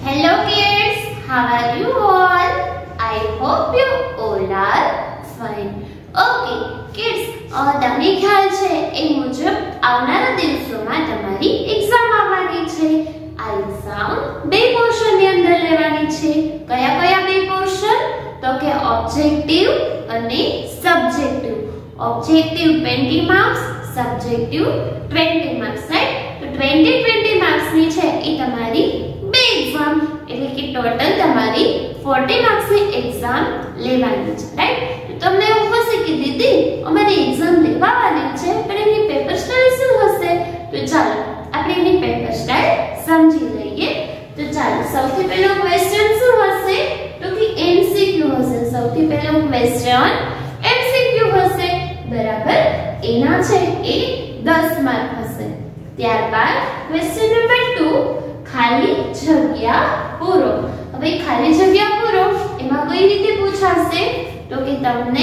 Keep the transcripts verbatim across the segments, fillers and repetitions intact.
Hello kids, how are you all? I hope you all are fine. Okay kids, તમને ખ્યાલ છે એ મુજબ આવનારા દિવસોમાં તમારી એક્ઝામ આવવાની છે. આ એક્ઝામ બે પોર્શન ની અંદર લેવાની છે. કયા કયા બે પોર્શન? તો કે ઓબ્જેક્ટિવ અને સબ્જેક્ટિવ. ઓબ્જેક્ટિવ વીસ માર્ક્સ, સબ્જેક્ટિવ વીસ માર્ક્સ, રાઈટ? તો વીસ વીસ માર્ક્સ ની છે એ તમારી બે એક્ઝામ, એટલે કે ટોટલ તમારી ચાલીસ માર્ક્સ ની એક્ઝામ લેવાની છે, રાઈટ? તો તમને એવું હશે કે દીદી અમારી એક્ઝામ લેવાની છે પણ એની પેપર સ્ટાઇલ શું હશે? તો ચાલો આપણે એની પેપર સ્ટાઇલ સમજી લઈએ. તો ચાલો સૌથી પહેલો ક્વેશ્ચન શું હશે? તો કે એમસીક્યુ હશે. સૌથી પહેલો ક્વેશ્ચન એમસીક્યુ હશે, બરાબર? એના છે એ દસ માર્ક હશે. ત્યારબાદ ક્વેશ્ચન નંબર ટુ, ખાલી જગ્યા પૂરો. હવે ખાલી જગ્યા પૂરો એમાં કઈ રીતે પૂછાશે? તો કે તમને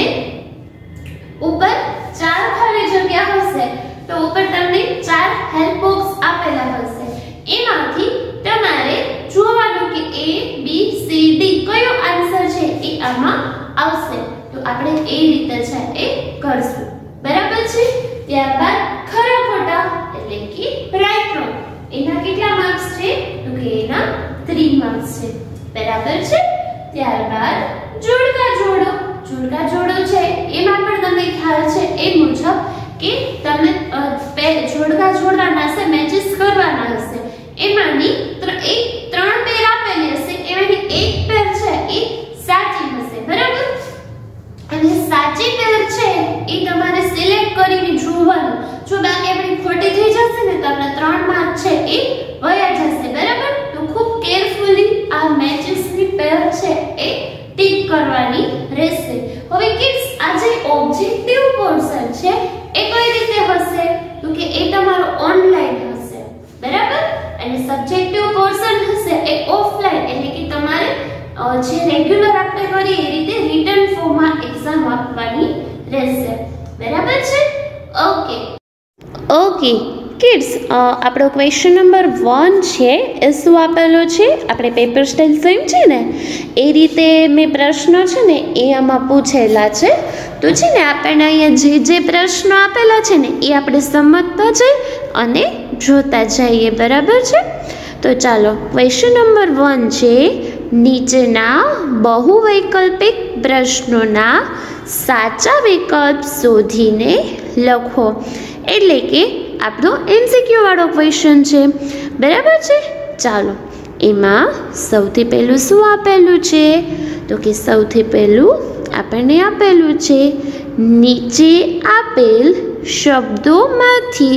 ઉપર ચાર ખાલી જગ્યા હશે, તો ઉપર તમને ચાર હેલ્પ બોક્સ આપેલા હશે. એમાંથી તમારે જોવાનું કે એ બી સી ડી કયો આન્સર છે એ આમાં આવશે. તો આપણે એ રીતે છે એ કરશું, બરાબર છે? ત્યારબાદ ખરા ખોટા એટલે કે રાઈટ રોંગ, એના કેટલા માર્ક્સ છે? તો કે એના ત્રણ માર્ક્સ છે, બરાબર છે? ત્યારબાદ જોડકા જોડો. જોડકા જોડો છે એમાં પણ તમને ખ્યાલ છે એ મુજબ કે તમે જોડકા જોડવાના હશે, મેચિસ કરવાના હશે. એમાંની એક ત્રણ પેર આપેલી હશે, એમાંની એક પેર છે એ સાચી હશે, બરાબર? અને સાચી પેર છે એ તમારે સિલેક્ટ કરીને જોવાનું. જો બાકી આપણી ખોટી થઈ જશે ને તો આપણા ત્રણ માર્ક છે એ વયા જશે, બરાબર? તો ખૂબ કેરફુલી આ મેચિસની પેર છે એ ટીક કરવાની રહેશે. હવે કિડ્સ આ જે ઓબ્જેક્ટિવ પોર્શન છે એ કઈ રીતે હશે? તો કે એ તમારો ઓનલાઈન હશે, બરાબર? અને સબ્જેક્ટિવ પોર્શન હશે એ ઓફલાઈન, એટલે કે તમારે જે રેગ્યુલર આપણે કરીએ એ રીતે રિટન ફોર્મમાં એક્ઝામ આપવાની રહેશે, બરાબર છે? ઓકે ઓકે કિડ્સ, આપણો ક્વેશ્ચન નંબર વન છે એ શું આપેલો છે? આપણે પેપર સ્ટાઇલ સેમ છે ને એ રીતે મેં પ્રશ્નો છે ને એ આમાં પૂછેલા છે. તો છે ને આપણને અહીંયા જે જે પ્રશ્નો આપેલા છે ને એ આપણે સમજતા જઈએ અને જોતા જઈએ, બરાબર છે? તો ચાલો ક્વેશ્ચન નંબર વન છે, નીચેના બહુવૈકલ્પિક પ્રશ્નોના સાચા વિકલ્પ શોધીને લખો. એટલે કે આપણો એમસીક્યુ વાળો ક્વેશ્ચન છે, બરાબર છે? ચાલો એમાં સૌથી પહેલું શું આપેલું છે? તો કે સૌથી પહેલું આપણને આપેલું છે, નીચે આપેલ શબ્દોમાંથી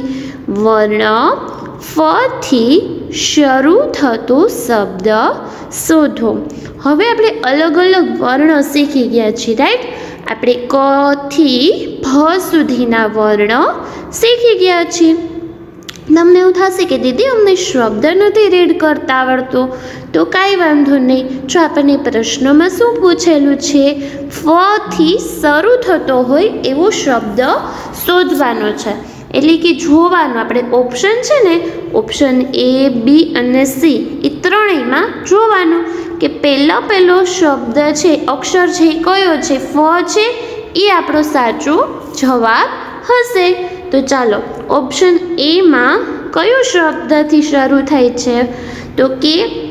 વર્ણ ફ થી શરૂ થતો શબ્દ શોધો. હવે આપણે અલગ અલગ વર્ણ શીખી ગયા છીએ, રાઈટ? આપણે ક થી ભ સુધીના વર્ણ શીખી ગયા છીએ. તમને એવું થશે કે દીદી અમને શબ્દ નથી રીડ કરતા આવડતો. તો કાંઈ વાંધો નહીં. જો આપણને પ્રશ્નમાં શું પૂછેલું છે? ફ થી શરૂ થતો હોય એવો શબ્દ શોધવાનો છે, એટલે કે જોવાનું. આપણે ઓપ્શન છે ને, ઓપ્શન એ, બી અને સી એ ત્રણેયમાં જોવાનું કે પહેલો પહેલો શબ્દ છે, અક્ષર છે એ કયો છે? ફ છે, એ આપણો સાચો જવાબ હશે. તો ચાલો ઓપ્શન એ માં કયો શબ્દથી શરૂ થાય છે? તો કે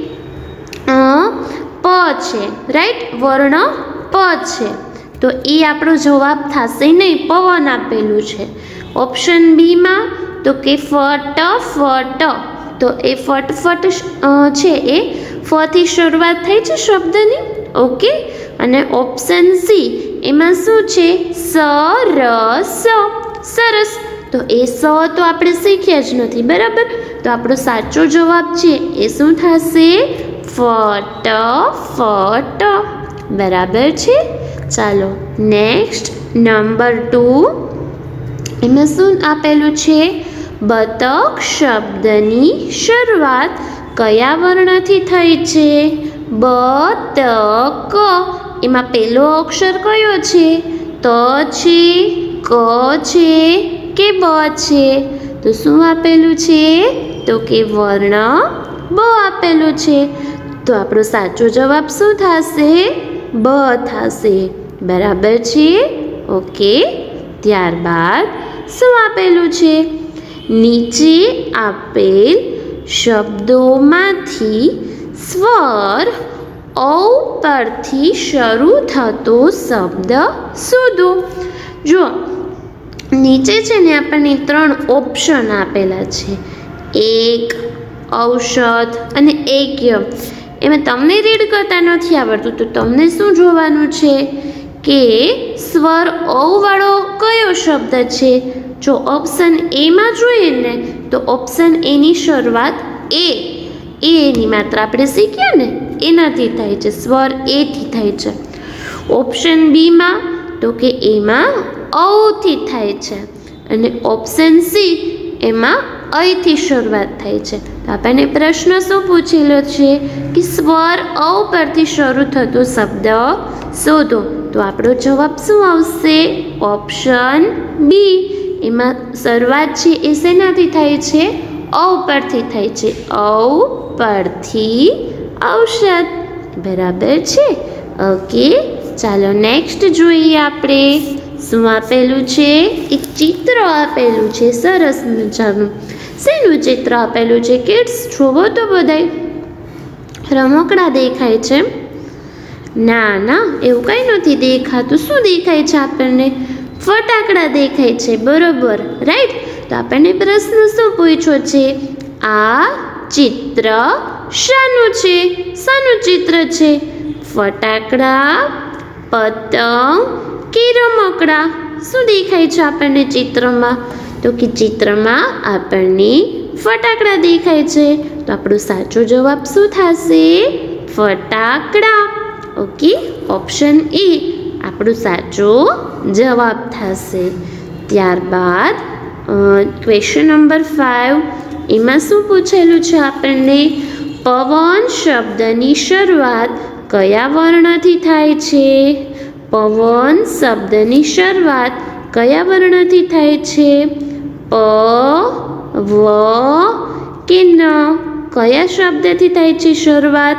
પ છે, રાઈટ? વર્ણ પ છે, તો એ આપણો જવાબ થશે નહીં, પવન આપેલું છે. ઓપ્શન બી માં તો કે ફટ ફટ, તો એ ફટફટ છે એ ફ થી શરૂઆત થઈ છે શબ્દની, ઓકે? અને ઓપ્શન સી એમાં શું છે? સરસ, સરસ. તો એ સ તો આપણે શીખ્યા જ નથી, બરાબર? તો આપણો સાચો જવાબ છે એ શું થશે? ફટફટ, બરાબર છે? ચાલો નેક્સ્ટ નંબર ટુ, એમાં શું આપેલું છે? બતક શબ્દની શરૂઆત કયા વર્ણથી થઈ છે? બતક. એમાં પહેલો અક્ષર કયો છે? ત છે, ક છે કે બ છે? તો શું આપેલું છે? તો કે વર્ણ બ આપેલું છે. तो આપણો સાચો જવાબ શું થશે? બ થશે. બરાબર છે? ઓકે. ત્યારબાદ શું આપેલું છે? નીચે આપેલ શબ્દોમાંથી સ્વર ઔ પરથી શરૂ થતો શબ્દ શોધો. જો નીચે છે ને આપણને ત્રણ ઓપ્શન આપેલા છે, એક, ઔષધ અને એકય. એમાં તમને રીડ કરતા નથી આવડતું તો તમને શું જોવાનું છે કે સ્વર ઔ વાળો કયો શબ્દ છે. જો ઓપ્શન એમાં જોઈએ ને તો ઓપ્શન એની શરૂઆત એ એ એની માત્ર આપણે શીખ્યા ને એનાથી થાય છે, સ્વર એથી થાય છે. ઓપ્શન બીમાં તો કે એમાં ઔથી થાય છે અને ઓપ્શન સી એમાં અહીંથી શરૂઆત થાય છે. તો આપણને પ્રશ્ન શું પૂછેલો છે કે સ્વર ઔ પરથી શરૂ થતો શબ્દ શોધો. તો આપણો જવાબ શું આવશે? Option B. એમાં શરૂઆત છે એ શેનાથી થાય છે? ઔ પરથી થાય છે. ઔ પરથી ઔષધ. બરાબર છે? ઓકે. ચાલો નેક્સ્ટ જોઈએ આપણે શું આપેલું છે. એક ચિત્ર આપેલું છે સરસ મજાનું. શેનું ચિત્ર આપેલું છે કિડ્સ? જોવો તો બધાય. રમકડા દેખાય છે? ના ના, એવું કંઈ નથી દેખાતું. શું દેખાય છે આપણને? ફટાકડા દેખાય છે. બરોબર, રાઈટ. તો આપણને પ્રશ્ન શું પૂછ્યો છે? આ ચિત્ર શાનું છે? શાનું ચિત્ર છે? ફટાકડા, પતંગ કે રમકડા? શું દેખાય છે આપણને ચિત્રમાં? તો કે ચિત્રમાં આપણને ફટાકડા દેખાય છે. તો આપણો સાચો જવાબ શું થશે? ફટાકડા. ઓકે. ઓપ્શન એ આપણો સાચો જવાબ થશે. ત્યારબાદ ક્વેશ્ચન નંબર ફાઇવ, એમાં શું પૂછેલું છે આપણને? પવન શબ્દની શરૂઆત કયા વર્ણથી થાય છે? પવન શબ્દની શરૂઆત કયા વર્ણથી થાય છે? પ, વ કે ન? કયા શબ્દથી થાય છે શરૂઆત?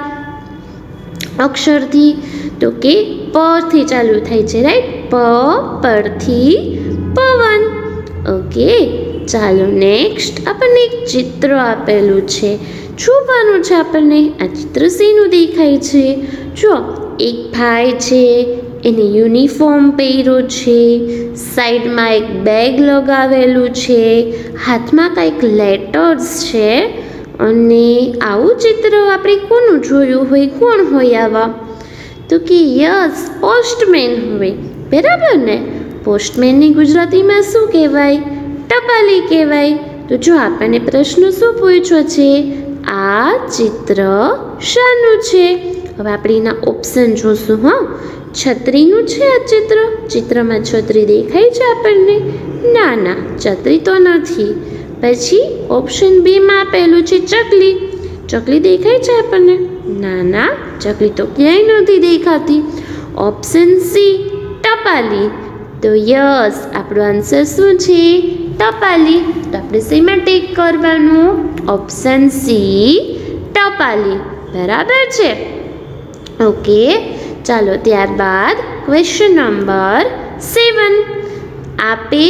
અક્ષરથી. તો કે પ થી ચાલુ થાય છે, રાઈટ? પ પરથી પવન. ઓકે. ચાલો નેક્સ્ટ આપણને એક ચિત્ર આપેલું છે. જોવાનું છે આપણને આ ચિત્ર શેનું દેખાય છે. જો એક ભાઈ છે, એને યુનિફોર્મ પહેર્યો છે, સાઈડમાં એક બેગ લગાવેલું છે, હાથમાં કંઈક લેટર્સ છે. અને આવું ચિત્ર આપણે કોનું જોયું હોય? કોણ હોય આવા? તો કે યસ, પોસ્ટમેન હોય. બરાબર ને? પોસ્ટમેનની ગુજરાતીમાં શું કહેવાય? ટપાલી કહેવાય. તો જો આપણને પ્રશ્ન શું પૂછ્યો છે? આ ચિત્ર શાનું છે? હવે આપણે એના ઓપ્શન જોશું. હા, છત્રીનું છે આ ચિત્ર. ચિત્રમાં છત્રી દેખાય છે આપણને? ના ના, છત્રી તો નથી. પછી ઓપ્શન બીમાં આપેલું છે ચકલી. ચકલી દેખાય છે આપણને? ના ના, ચકલી તો ક્યાંય નથી દેખાતી. ઓપ્શન સી ટપાલી. તો યસ, આપણો આન્સર શું છે? ટપાલી. તો આપણે શેમાં ટીક કરવાનું? ઓપ્શન સી ટપાલી. બરાબર છે? ઓકે. ચાલો ત્યારબાદ ક્વેશ્ચન નંબર સેવન, આપેલ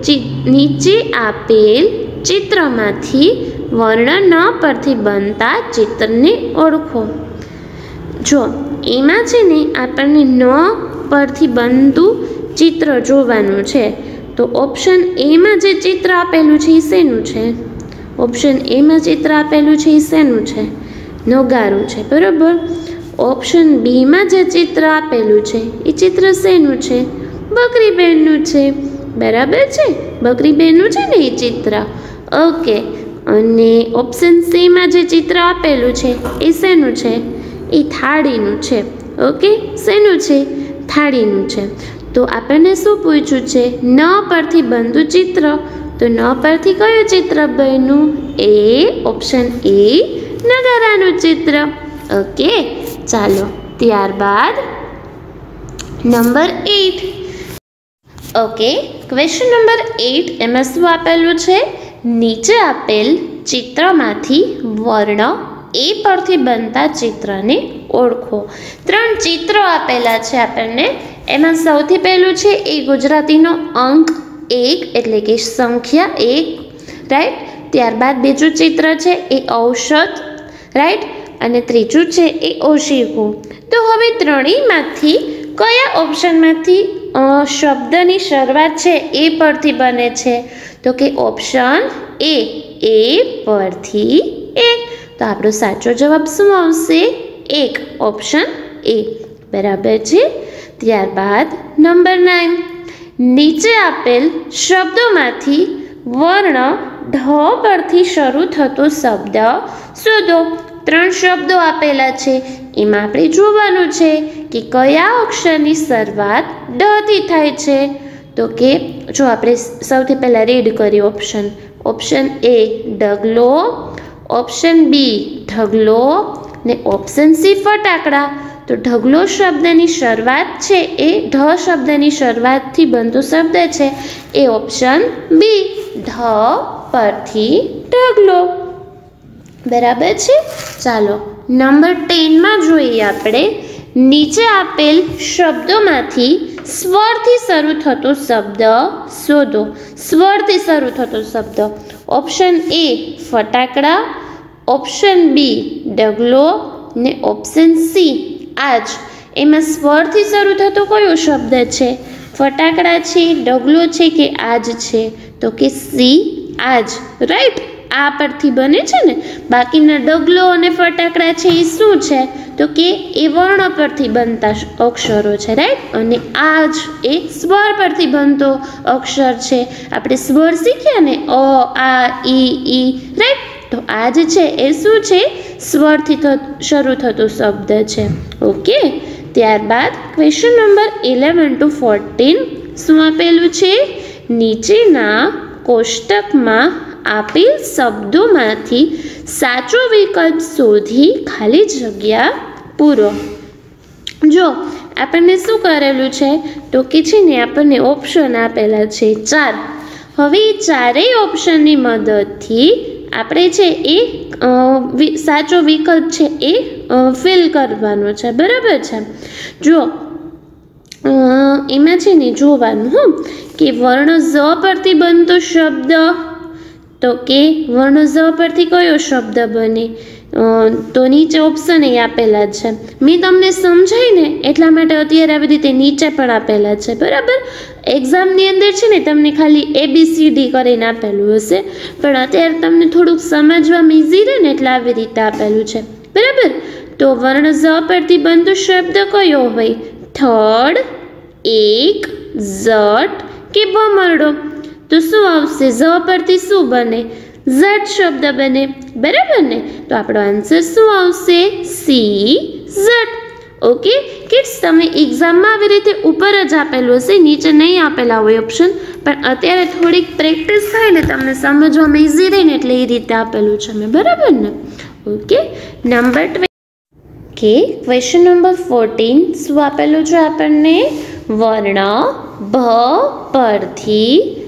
નીચે આપેલ ચિત્રમાંથી વર્ણ ન પરથી બનતા ચિત્રને ઓળખો. જો એમાં છે ને આપણને ન પરથી બનતું ચિત્ર જોવાનું છે. તો ઓપ્શન એમાં જે ચિત્ર આપેલું છે એ શેનું છે? ઓપ્શન એમાં ચિત્ર આપેલું છે એ શેનું છે? નગારું છે. બરાબર. ઓપ્શન બીમાં જે ચિત્ર આપેલું છે એ ચિત્ર શેનું છે? બકરી બેનનું છે. બરાબર છે? બકરી બેનનું છે ને એ ચિત્ર. ઓકે. અને ઓપ્શન સીમાં જે ચિત્ર આપેલું છે એ શેનું છે? એ થાળીનું છે. ઓકે. શેનું છે? થાળીનું છે. તો આપણને શું પૂછ્યું છે? ન પરથી બનતું ચિત્ર. તો ન પરથી કયું ચિત્ર બન્યું? એ ઓપ્શન એ નગારાનું ચિત્ર. ઓકે. ચાલો ત્યારબાદ number eight. Okay. Question number eight, એમાં શું આપેલું છે? નીચે આપેલ ચિત્રમાંથી વર્ણ ए परथी बनता चित्रने ओळखो। त्रण चित्रो आपेला छे आपणने, एमां सौथी पहेलुं छे ए गुजरातीनो अंक एक एटले के संख्या एक, राइट। त्यारबाद बीजुं चित्र छे ए औषध, राइट, अने त्रीजुं छे ए ओशीकू। तो हवे त्रणेयमांथी कया ऑप्शनमांथी शब्दनी शरूआत छे ए परथी बने छे? तो के ऑप्शन ए, ए परथी एक। तो आपणो साचो जवाब शुं आवशे? एक, ऑप्शन ए, बराबर छे। त्यारबाद नंबर नाइन, नीचे आपेल शब्दोमांथी वर्ण ढ परथी शरू थतो शब्द शोधो। त्रण शब्दों आपेला छे, एमां आपणे जोवानुं छे कि कया अक्षरनी शरूआत ड थी थाय छे। तो के जो आपणे सौथी पहेला रीड करी ऑप्शन, ऑप्शन ए डगलो, ऑप्शन बी ढगलो ने ऑप्शन सी फटाकड़ा। तो ढगलो शब्दनी शरूआत छे ए ढ शब्दनी शरूआत थी बनतो शब्द छे ए ऑप्शन बी, ढ परथी ढगलो, बराबर छे। चालो नंबर टेन में जोईए आपणे, नीचे आपेल शब्दोमांथी स्वरथी शरू थतो शब्द शोधो। स्वरथी शरू थतो शब्द, ऑप्शन ए फटाकड़ा, ऑप्शन बी डगलो ने ऑप्शन सी आज। एमां स्वरथी शरू थतो कयो शब्द छे? फटाकड़ा छे, डगलो छे के आज छे? तो के सी आज, राइट। आ परथी बने छे ने, बाकीना डगलो अने फटाकड़ा छे ए शुं छे? तो के ए वर्ण परथी बनता अक्षरो छे, राइट। अने आज ए स्वर परथी बनतो अक्षर छे। आपणे स्वर शीख्या ने अ आ ई ई, राइट। तो आज छे ए शुं छे? स्वरथी शरू थतो शब्द छे। ओके। त्यारबाद question number eleven to fourteen शुं आपेलुं छे? नीचेना कोष्टकमां आपेल शब्दोमांथी साचो विकल्प शोधी खाली जग्या पूरो। जो आपणे शुं करेलुं छे? तो के छे ने आपणे ऑप्शन आपेला छे चार। हवे चारेय ऑप्शननी मददथी आपणे छे ए साचो विकल्प छे ए फिल करवानो छे, बराबर छे। जो एमां छे ने जोवानुं हो कि वर्ण ज परथी बनतो शब्द, तो के वर्ण ज परथी कयो शब्द बने? तो नीचे ऑप्शन ए आपेला छे। मैं तमने समझाई ने एटला माटे अत्यारे आवी रीते नीचे पण आपेला छे, बराबर। एक्जामनी अंदर छे ने तमने खाली ए बी सी डी करीने आपेલું हशे, पण अत्यारे तमने थोडुंक समजवामां ईजी रहे ने એટલે આવી રીતે આपेલું છે, બરાબર। तो वर्ण ज परथी बनतो शब्द कयो होय? थर्ड, एक, जट के भमरडो। तो शुं आवशे? ज परथी शुं बने? जट शब्द बने, बराबर ने। तो आपणो आंसर शुं आवशे? सी जट। ओके किड्स, तमे एक्जाम में આવી રીતે ઉપર જ આપેલું હશે, નીચે નહીં આપેલા હોય ઓપ્શન, પણ અત્યારે થોડીક પ્રેક્ટિસ થાય ને તમને સમજવામાં ઈઝી રહે ને એટલે એ રીતે આપેલું છે મેં, બરાબર ને। ઓકે નંબર ટ્વેલ્વ કે ક્વેશ્ચન નંબર ફોર્ટીન શું આપેલું છે આપણને? વર્ણ ભ પરથી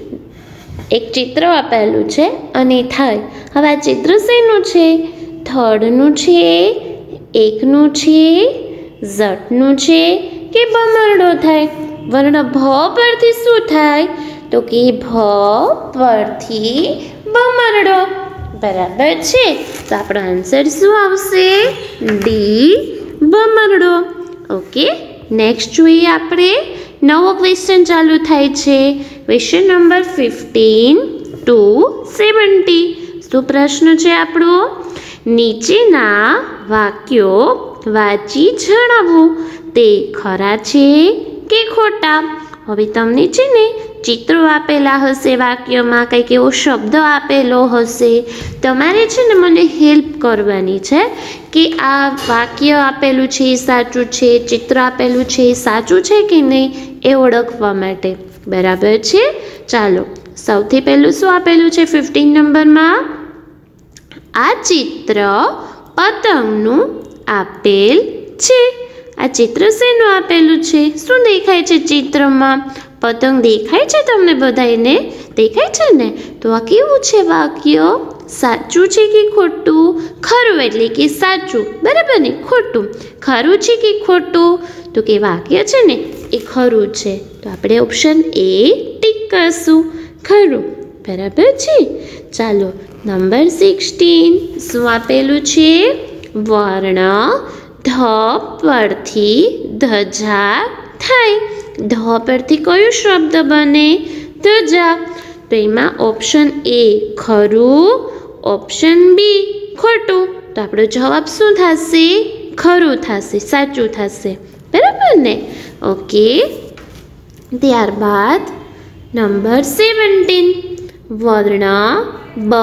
એક ચિત્ર આપેલું છે અને થાય। હવે આ ચિત્ર શેનું છે? થર્ડનું છે, એકનું છે, ઝટનું છે કે ભમરડો થાય? वर्ण भ परथी शुं थाय? तो कि भ परथी भमरडो, बराबर छे। तो आपणो आंसर शुं आवशे? डी भमरडो। ओके नेक्स्ट जोईए आपणे नवो क्वेश्चन चालू थाय छे। Question number fifteen to seventy. शुं प्रश्न छे आपणो? नीचेना वाक्यो वांची जणावो ते खरा छे के खोटा। हवे तमने छे ने चित्रो आपेला हशे, वाक्यमां कंईक एवो शब्द आपेलो हशे, तमारे छे ने मने हेल्प करवानी छे कि आ वाक्य आपेलुं छे ए साचुं छे, चित्र आपेलुं छे ए साचुं छे के नहीं ए ओळखवा माटे, बराबर छे। चालो सौथी पहेलुं शुं आपेलुं छे फिफ्टीन नंबरमां? आ चित्र पतंगनुं आपेल छे। आ चित्र शेनुं आपेलुं छे? शुं देखाय छे चित्रमां? पतंग देखाय छे? तमने बधाईने देखाय छे ने? तो आ केवुं छे वाक्य? સાચું છે કે ખોટું? ખરું એટલે કે સાચું, બરાબર ને? ખોટું, ખરું છે કે ખોટું? તો કે વાક્ય છે ને એ ખરું છે, તો આપણે ઓપ્શન એ ટીક કરશું, ખરું, બરાબર છે. ચાલો નંબર સિક્સટીન, શું આપેલું છે? વર્ણ ધ પરથી ધજા થાય. ધ પરથી કયો શબ્દ બને? ધજા. તો એમાં ઓપ્શન એ ખરું, ઓપ્શન બી ખોટું. તો આપણો જવાબ શું થશે? ખરું થશે, સાચું થશે, બરાબર ને? ઓકે. ત્યારબાદ નંબર સેવન્ટીન, વર્ણ બ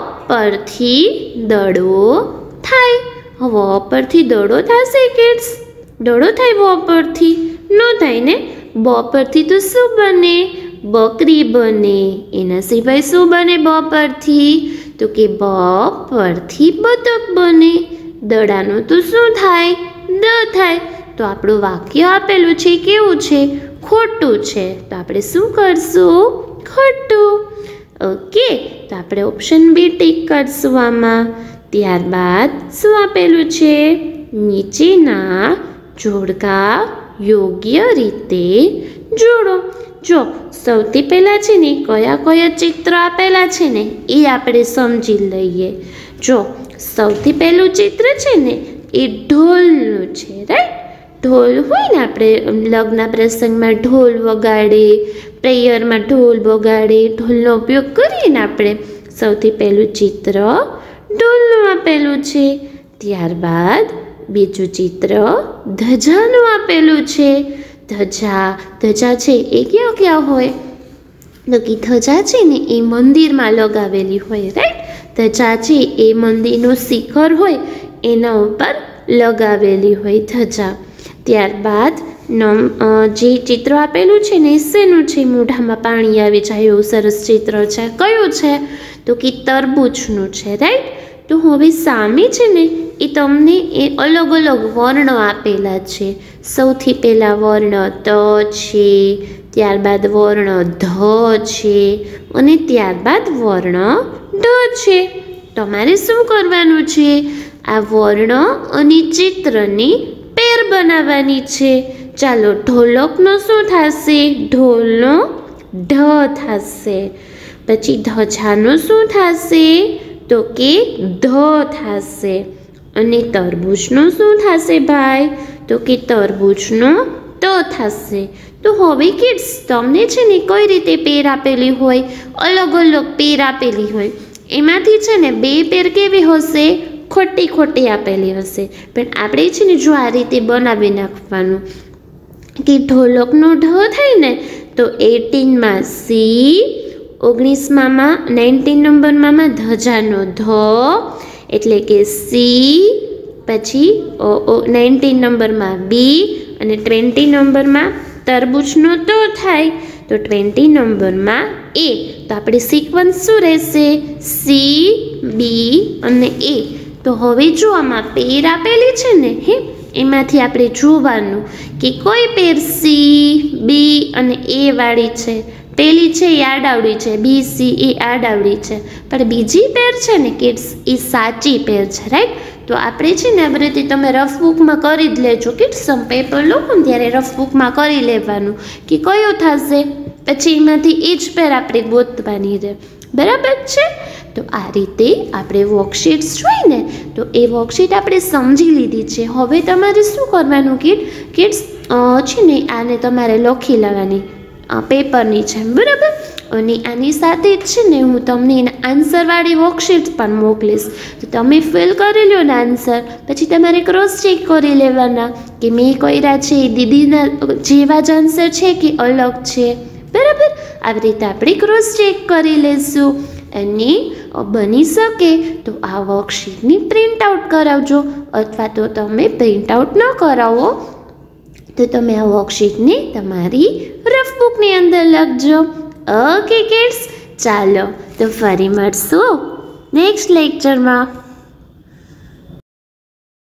પરથી દડો થાય. વ પરથી દડો થશે કિડ્સ? દડો થાય વ પરથી? ન થાય ને. બ પરથી તો શું બને? બકરી બને. એના સિવાય શું બને બ પરથી? તો કે બ પરથી બતક બને. દડાનું તો શું થાય? દ થાય. તો આપણું વાક્ય આપેલું છે કેવું છે? ખોટું છે. તો આપણે શું કરશું? ખોટું. ઓકે, તો આપણે ઓપ્શન બી ટીક કરશું આમાં. ત્યારબાદ શું આપેલું છે? નીચેના જોડકા યોગ્ય રીતે જોડો. જો સૌથી પહેલાં છે ને કયા કયા ચિત્ર આપેલા છે ને એ આપણે સમજી લઈએ. જો સૌથી પહેલું ચિત્ર છે ને એ ઢોલનું છે, રાઈટ? ઢોલ હોય ને, આપણે લગ્ન પ્રસંગમાં ઢોલ વગાડે, પ્રેયરમાં ઢોલ વગાડે, ઢોલનો ઉપયોગ કરીએ ને આપણે. સૌથી પહેલું ચિત્ર ઢોલનું આપેલું છે. ત્યારબાદ બીજું ચિત્ર ધજાનું આપેલું છે. ધજા ધજા છે એ ક્યાં ક્યાં હોય? તો કે ધજા છે ને એ મંદિરમાં લગાવેલી હોય, રાઈટ? ધજા છે એ મંદિરનું શિખર હોય એના ઉપર લગાવેલી હોય ધજા. ત્યારબાદ નમ જે ચિત્ર આપેલું છે ને એ શેનું છે? મોઢામાં પાણી આવી જાય એવું સરસ ચિત્ર છે. કયું છે? તો કે તરબૂચનું છે, રાઈટ? તો હવે સામે છે ને એ તમને એ અલગ અલગ વર્ણો આપેલા છે. સૌથી પહેલાં વર્ણ ત છે, ત્યારબાદ વર્ણ ધ છે અને ત્યારબાદ વર્ણ ઢ છે. તમારે શું કરવાનું છે? આ વર્ણ અને ચિત્રની પેર બનાવવાની છે. ચાલો ઢોલકનો શું થશે? ઢોલનો ઢ થશે. પછી ધજાનો શું થશે? તો કે ધ થશે. અને તરબૂચનું શું થશે ભાઈ? તો કે તરબૂચનો ત થશે. તો હવે કિડ્સ તમને છે ને કઈ રીતે પેર આપેલી હોય? અલગ અલગ પેર આપેલી હોય. એમાંથી છે ને બે પેર કેવી હશે? ખોટી ખોટી આપેલી હશે. પણ આપણે છે ને જો આ રીતે બનાવી નાખવાનું કે ઢોલકનો ઢ થાય ને તો એટીનમાં સી, ઓગણીસમાં નાઇન્ટીન નંબરમાં ધજાનો ધ એટલે કે સી, પછી નાઇન્ટીન નંબરમાં બી અને ટ્વેન્ટી નંબરમાં તરબૂચનો તો થાય તો ટ્વેન્ટી નંબરમાં એ. તો આપણે સિક્વન્સ શું રહેશે? સી, બી અને એ. તો હવે જો આમાં પેર આપેલી છે ને હે એમાંથી આપણે જોવાનું કે કોઈ પેર સી, બી અને એ વાળી છે. પેલી છે એ આડાવડી છે, બી સી એ આડાવડી છે, પણ બીજી પેર છે ને કિડ્સ એ સાચી પેર છે, રાઈટ? તો આપણે છે ને આ રીતે તમે રફ બુકમાં કરી જ લેજો કિડ્સ. સમ પેપર લો ને ત્યારે રફ બુકમાં કરી લેવાનું કે કયો થશે, પછી એમાંથી એ જ પેર આપણે ગોતવાની રહે, બરાબર છે? તો આ રીતે આપણે વર્કશીટ્સ જોઈએ ને તો એ વર્કશીટ આપણે સમજી લીધી છે. હવે તમારે શું કરવાનું કિડ કિડ્સ છે ને આને તમારે લખી લેવાની પેપરની છે, બરાબર? અને આની સાથે જ છે ને હું તમને એના આન્સરવાળી વર્કશીટ પણ મોકલીશ. તો તમે ફિલ કરી લો ને આન્સર, પછી તમારે ક્રોસ ચેક કરી લેવાના કે મેં કર્યા છે એ દીદીના જેવા જ આન્સર છે કે અલગ છે, બરાબર? આવી રીતે આપણે ક્રોસ ચેક કરી લઈશું. અને બની શકે તો આ વર્કશીટની પ્રિન્ટ આઉટ કરાવજો, અથવા તો તમે પ્રિન્ટ આઉટ ન કરાવો તો તમે આ વર્કશીટને તમારી રફ બુકની અંદર લખજો. ઓકે કિડ્સ, ચાલો તો ફરી મળશું નેક્સ્ટ લેક્ચરમાં.